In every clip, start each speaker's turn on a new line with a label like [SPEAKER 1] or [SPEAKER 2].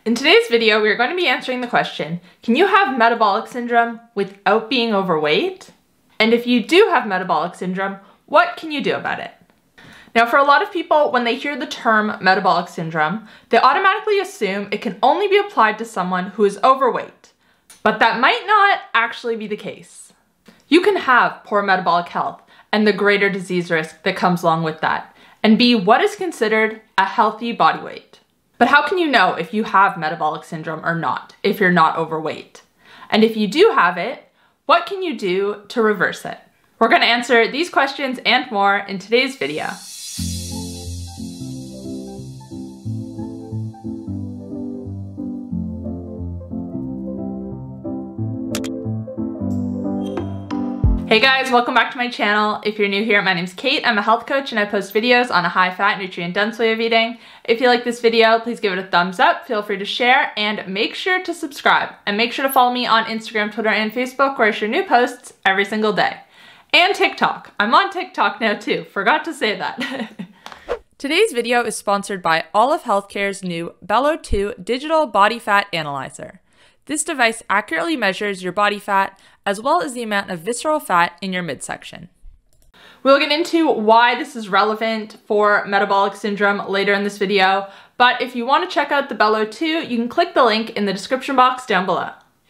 [SPEAKER 1] In today's video, we are going to be answering the question, can you have metabolic syndrome without being overweight? And if you do have metabolic syndrome, what can you do about it? Now, for a lot of people, when they hear the term metabolic syndrome, they automatically assume it can only be applied to someone who is overweight. But that might not actually be the case. You can have poor metabolic health and the greater disease risk that comes along with that, and be what is considered a healthy body weight. But how can you know if you have metabolic syndrome or not, if you're not overweight? And if you do have it, what can you do to reverse it? We're going to answer these questions and more in today's video. Hey guys, welcome back to my channel. If you're new here, my name's Kate. I'm a health coach and I post videos on a high-fat, nutrient-dense way of eating. If you like this video, please give it a thumbs up, feel free to share, and make sure to subscribe. And make sure to follow me on Instagram, Twitter, and Facebook, where I share new posts every single day. And TikTok. I'm on TikTok now too, forgot to say that. Today's video is sponsored by Olive Healthcare's new 𝘾𝙆𝙍𝙁 digital body fat analyzer. This device accurately measures your body fat as well as the amount of visceral fat in your midsection. We'll get into why this is relevant for metabolic syndrome later in this video, but if you want to check out the 𝘾𝙆𝙍𝙁, you can click the link in the description box down below.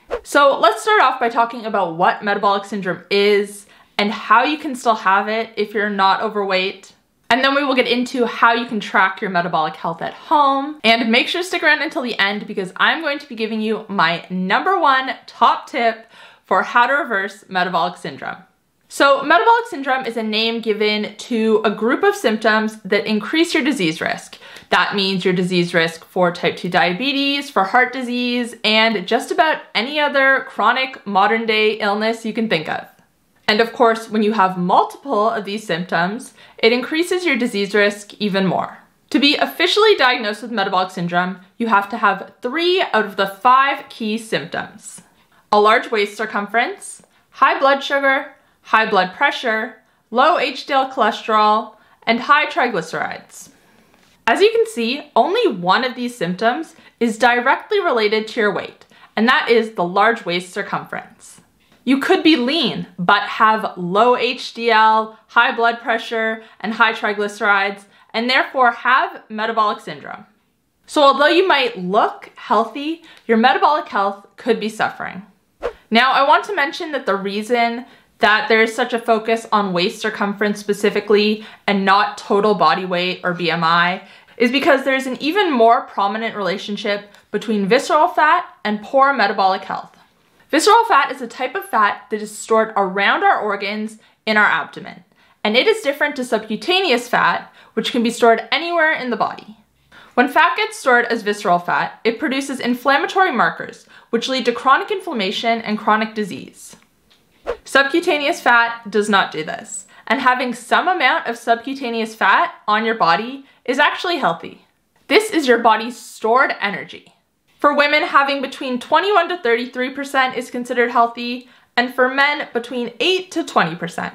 [SPEAKER 1] So let's start off by talking about what metabolic syndrome is and how you can still have it if you're not overweight. And then we will get into how you can track your metabolic health at home. And make sure to stick around until the end because I'm going to be giving you my #1 top tip for how to reverse metabolic syndrome. So metabolic syndrome is a name given to a group of symptoms that increase your disease risk. That means your disease risk for type 2 diabetes, for heart disease, and just about any other chronic modern day illness you can think of. And of course, when you have multiple of these symptoms, it increases your disease risk even more. To be officially diagnosed with metabolic syndrome, you have to have 3 out of the 5 key symptoms: a large waist circumference, high blood sugar, high blood pressure, low HDL cholesterol, and high triglycerides. As you can see, only one of these symptoms is directly related to your weight, and that is the large waist circumference. You could be lean, but have low HDL, high blood pressure, and high triglycerides, and therefore have metabolic syndrome. So although you might look healthy, your metabolic health could be suffering. Now, I want to mention that the reason that there is such a focus on waist circumference specifically and not total body weight or BMI is because there's an even more prominent relationship between visceral fat and poor metabolic health. Visceral fat is a type of fat that is stored around our organs in our abdomen, and it is different to subcutaneous fat, which can be stored anywhere in the body. When fat gets stored as visceral fat, it produces inflammatory markers, which lead to chronic inflammation and chronic disease. Subcutaneous fat does not do this, and having some amount of subcutaneous fat on your body is actually healthy. This is your body's stored energy. For women, having between 21 to 33% is considered healthy, and for men, between 8 to 20%.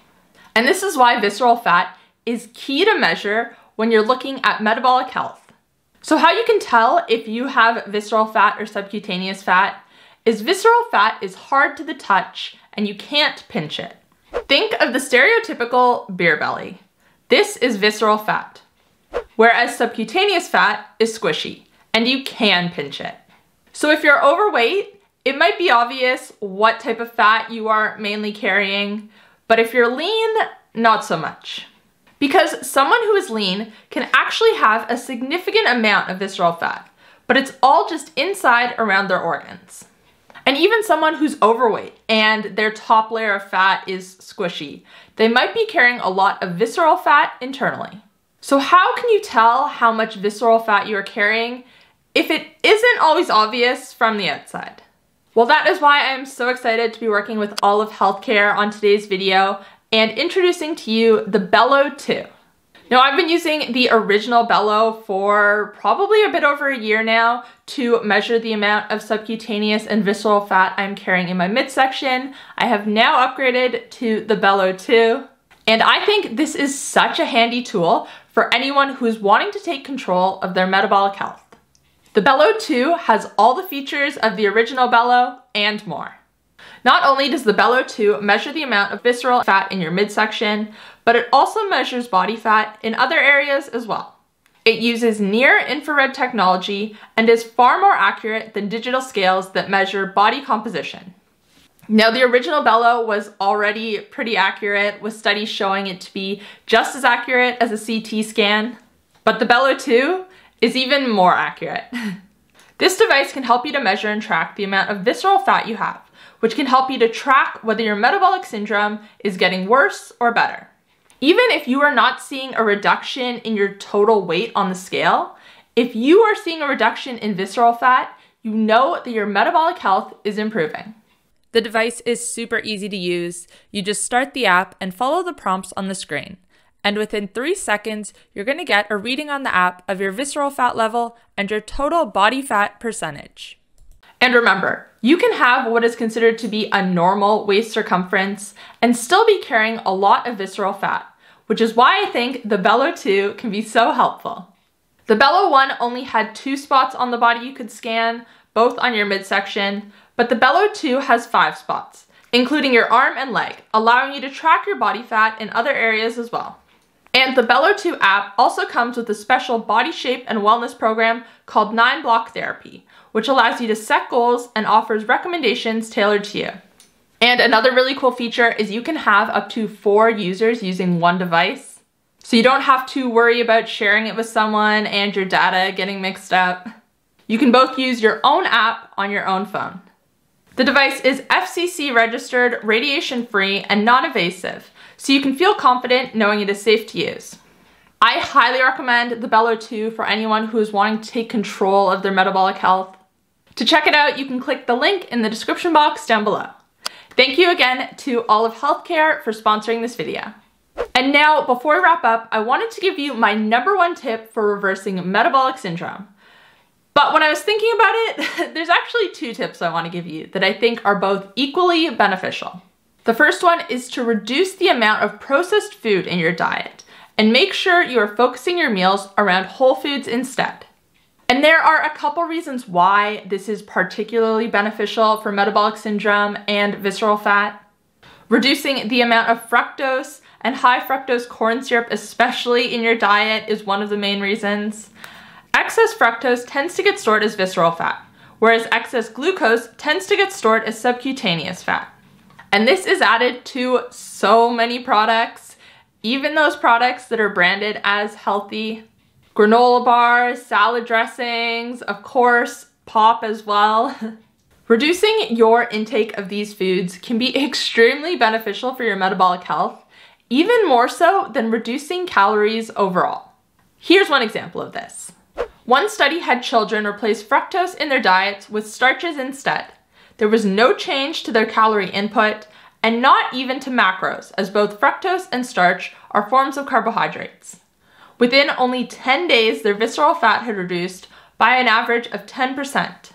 [SPEAKER 1] And this is why visceral fat is key to measure when you're looking at metabolic health. So how you can tell if you have visceral fat or subcutaneous fat is visceral fat is hard to the touch and you can't pinch it. Think of the stereotypical beer belly. This is visceral fat, whereas subcutaneous fat is squishy and you can pinch it. So if you're overweight, it might be obvious what type of fat you are mainly carrying, but if you're lean, not so much. Because someone who is lean can actually have a significant amount of visceral fat, but it's all just inside around their organs. And even someone who's overweight and their top layer of fat is squishy, they might be carrying a lot of visceral fat internally. So how can you tell how much visceral fat you are carrying if it isn't always obvious from the outside? Well, that is why I am so excited to be working with Olive Healthcare on today's video and introducing to you the 𝘾𝙆𝙍𝙁. Now, I've been using the original 𝘾𝙆𝙍 for probably a bit over a year now to measure the amount of subcutaneous and visceral fat I'm carrying in my midsection. I have now upgraded to the 𝘾𝙆𝙍𝙁, and I think this is such a handy tool for anyone who is wanting to take control of their metabolic health. The 𝘾𝙆𝙍 has all the features of the original 𝘾𝙆 and more. Not only does the 𝘾𝙆𝙍 measure the amount of visceral fat in your midsection, but it also measures body fat in other areas as well. It uses near-infrared technology and is far more accurate than digital scales that measure body composition. Now, the original 𝘾𝙆 was already pretty accurate, with studies showing it to be just as accurate as a CT scan, but the 𝘾𝙆𝙍 is even more accurate. This device can help you to measure and track the amount of visceral fat you have, which can help you to track whether your metabolic syndrome is getting worse or better. Even if you are not seeing a reduction in your total weight on the scale, if you are seeing a reduction in visceral fat, you know that your metabolic health is improving. The device is super easy to use. You just start the app and follow the prompts on the screen. And within 3 seconds, you're going to get a reading on the app of your visceral fat level and your total body fat percentage. And remember, you can have what is considered to be a normal waist circumference and still be carrying a lot of visceral fat, which is why I think the 𝘾𝙆𝙍 can be so helpful. The 𝘾𝙆1 only had 2 spots on the body you could scan, both on your midsection, but the 𝘾𝙆𝙍 has 5 spots, including your arm and leg, allowing you to track your body fat in other areas as well. And the 𝘾𝙆𝙍 app also comes with a special body shape and wellness program called 9-block therapy, which allows you to set goals and offers recommendations tailored to you. And another really cool feature is you can have up to 4 users using one device. So you don't have to worry about sharing it with someone and your data getting mixed up. You can both use your own app on your own phone. The device is FCC registered, radiation-free, and non-invasive, so you can feel confident knowing it is safe to use. I highly recommend the 𝘾𝙆𝙍 for anyone who is wanting to take control of their metabolic health. To check it out, you can click the link in the description box down below. Thank you again to All of Healthcare for sponsoring this video. And now, before we wrap up, I wanted to give you my #1 tip for reversing metabolic syndrome. But when I was thinking about it, there's actually 2 tips I want to give you that I think are both equally beneficial. The first one is to reduce the amount of processed food in your diet and make sure you are focusing your meals around whole foods instead. And there are a couple reasons why this is particularly beneficial for metabolic syndrome and visceral fat. Reducing the amount of fructose and high fructose corn syrup, especially in your diet, is one of the main reasons. Excess fructose tends to get stored as visceral fat, whereas excess glucose tends to get stored as subcutaneous fat. And this is added to so many products, even those products that are branded as healthy. Granola bars, salad dressings, of course, pop as well. Reducing your intake of these foods can be extremely beneficial for your metabolic health, even more so than reducing calories overall. Here's one example of this. One study had children replace fructose in their diets with starches instead. There was no change to their calorie input, and not even to macros, as both fructose and starch are forms of carbohydrates. Within only 10 days, their visceral fat had reduced by an average of 10%.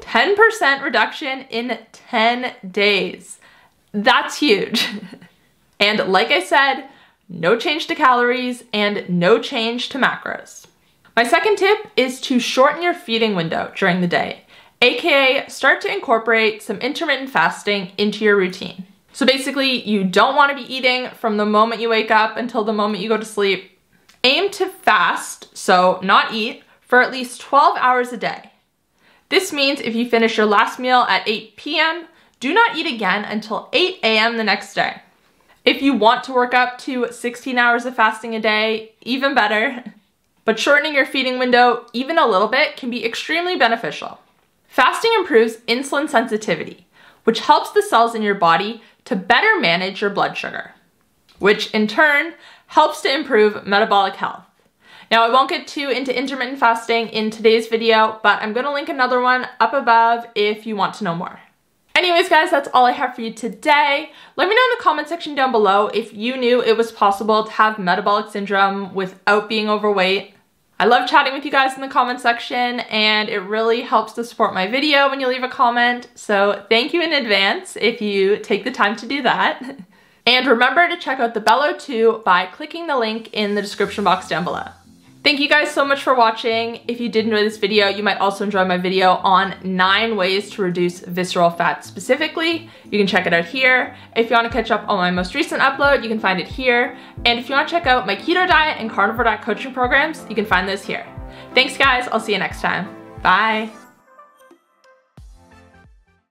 [SPEAKER 1] 10% reduction in 10 days. That's huge. And like I said, no change to calories and no change to macros. My second tip is to shorten your feeding window during the day, aka start to incorporate some intermittent fasting into your routine. So basically, you don't want to be eating from the moment you wake up until the moment you go to sleep. Aim to fast, so not eat, for at least 12 hours a day. This means if you finish your last meal at 8 p.m., do not eat again until 8 a.m. the next day. If you want to work up to 16 hours of fasting a day, even better. But shortening your feeding window even a little bit can be extremely beneficial. Fasting improves insulin sensitivity, which helps the cells in your body to better manage your blood sugar, which in turn helps to improve metabolic health. Now, I won't get too into intermittent fasting in today's video, but I'm going to link another one up above if you want to know more. Anyways, guys, that's all I have for you today. Let me know in the comment section down below if you knew it was possible to have metabolic syndrome without being overweight. I love chatting with you guys in the comment section, and it really helps to support my video when you leave a comment, so thank you in advance if you take the time to do that. And remember to check out the 𝘾𝙆𝙍 by clicking the link in the description box down below. Thank you guys so much for watching. If you did enjoy this video, you might also enjoy my video on 9 ways to reduce visceral fat specifically. You can check it out here. If you want to catch up on my most recent upload, you can find it here. And if you want to check out my keto diet and carnivore diet coaching programs, you can find those here. Thanks guys, I'll see you next time. Bye.